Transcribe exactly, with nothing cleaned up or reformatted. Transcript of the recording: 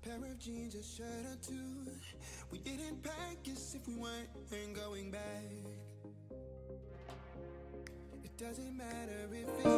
pair of jeans, a shirt or two. We didn't pack as if we weren't going back. It doesn't matter if it's